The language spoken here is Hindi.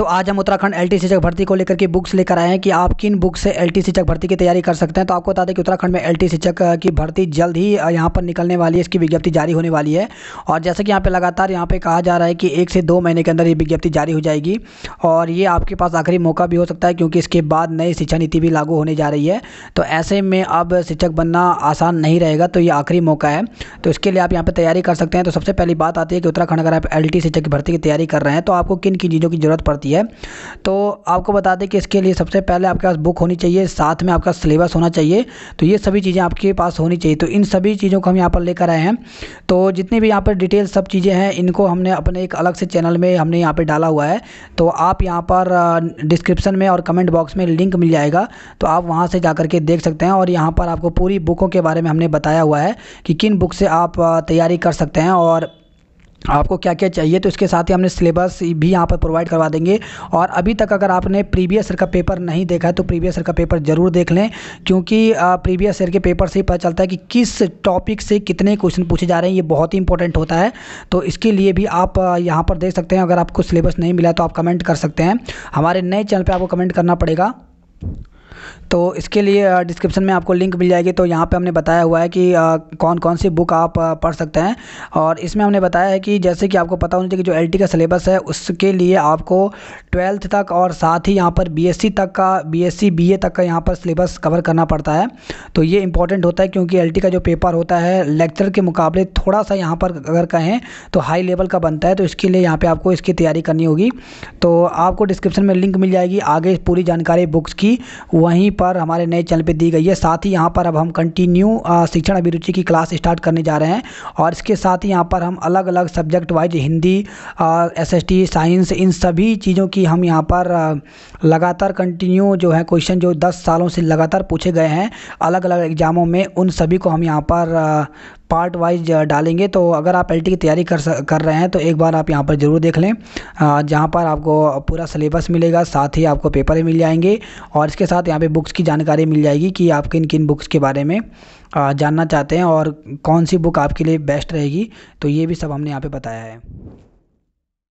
तो आज हम उत्तराखंड एलटी शिक्षक भर्ती को लेकर के बुक्स लेकर आए हैं कि आप किन बुक से एलटी शिक्षक भर्ती की तैयारी कर सकते हैं। तो आपको बता दें कि उत्तराखंड में एलटी शिक्षक की भर्ती जल्द ही यहाँ पर निकलने वाली है, इसकी विज्ञप्ति जारी होने वाली है। और जैसे कि यहाँ पे लगातार यहाँ पे कहा जा रहा है कि 1 से 2 महीने के अंदर ये विज्ञप्ति जारी हो जाएगी और ये आपके पास आखिरी मौका भी हो सकता है, क्योंकि इसके बाद नई शिक्षा नीति भी लागू होने जा रही है। तो ऐसे में अब शिक्षक बनना आसान नहीं रहेगा, तो ये आखिरी मौका है। तो इसके लिए आप यहाँ पर तैयारी कर सकते हैं। तो सबसे पहली बात आती है कि उत्तराखंड अगर आप एलटी शिक्षक की भर्ती की तैयारी कर रहे हैं तो आपको किन किन चीज़ों की ज़रूरत पड़ती है। तो आपको बता दें कि इसके लिए सबसे पहले आपके पास बुक होनी चाहिए, साथ में आपका सिलेबस होना चाहिए। तो ये सभी चीज़ें आपके पास होनी चाहिए। तो इन सभी चीज़ों को हम यहाँ पर लेकर आए हैं। तो जितनी भी यहाँ पर डिटेल सब चीज़ें हैं, इनको हमने अपने एक अलग से चैनल में हमने यहाँ पे डाला हुआ है। तो आप यहाँ पर डिस्क्रिप्शन में और कमेंट बॉक्स में लिंक मिल जाएगा, तो आप वहाँ से जा के देख सकते हैं। और यहाँ पर आपको पूरी बुकों के बारे में हमने बताया हुआ है कि किन बुक से आप तैयारी कर सकते हैं और आपको क्या क्या चाहिए। तो इसके साथ ही हमने सिलेबस भी यहाँ पर प्रोवाइड करवा देंगे। और अभी तक अगर आपने प्रीवियस ईयर का पेपर नहीं देखा है तो प्रीवियस ईयर का पेपर ज़रूर देख लें, क्योंकि प्रीवियस ईयर के पेपर से ही पता चलता है कि किस टॉपिक से कितने क्वेश्चन पूछे जा रहे हैं। ये बहुत ही इंपॉर्टेंट होता है। तो इसके लिए भी आप यहाँ पर देख सकते हैं। अगर आपको सिलेबस नहीं मिला तो आप कमेंट कर सकते हैं। हमारे नए चैनल पर आपको कमेंट करना पड़ेगा। तो इसके लिए डिस्क्रिप्शन में आपको लिंक मिल जाएगी। तो यहाँ पे हमने बताया हुआ है कि कौन कौन सी बुक आप पढ़ सकते हैं। और इसमें हमने बताया है कि जैसे कि आपको पता होना चाहिए कि जो एलटी का सिलेबस है उसके लिए आपको 12th तक और साथ ही यहाँ पर बीएससी तक का बीए तक का यहाँ पर सिलेबस कवर करना पड़ता है। तो ये इंपॉर्टेंट होता है, क्योंकि एलटी का जो पेपर होता है लेक्चर के मुकाबले थोड़ा सा यहाँ पर अगर कहें तो हाई लेवल का बनता है। तो इसके लिए यहाँ पर आपको इसकी तैयारी करनी होगी। तो आपको डिस्क्रिप्शन में लिंक मिल जाएगी, आगे पूरी जानकारी बुक्स की वहीं पर हमारे नए चैनल पे दी गई है। साथ ही यहाँ पर अब हम कंटिन्यू शिक्षण अभिरुचि की क्लास स्टार्ट करने जा रहे हैं। और इसके साथ ही यहाँ पर हम अलग अलग subject wise Hindi, SST, science, इन सभी चीज़ों की हम यहाँ पर लगातार कंटिन्यू जो है क्वेश्चन जो 10 सालों से लगातार पूछे गए हैं अलग अलग एग्ज़ामों में, उन सभी को हम यहाँ पर पार्ट वाइज डालेंगे। तो अगर आप एलटी की तैयारी कर रहे हैं तो एक बार आप यहाँ पर ज़रूर देख लें, जहाँ पर आपको पूरा सिलेबस मिलेगा, साथ ही आपको पेपर भी मिल जाएंगे। और इसके साथ यहाँ पे बुक्स की जानकारी मिल जाएगी कि आप किन किन बुक्स के बारे में जानना चाहते हैं और कौन सी बुक आपके लिए बेस्ट रहेगी। तो ये भी सब हमने यहाँ पे बताया है।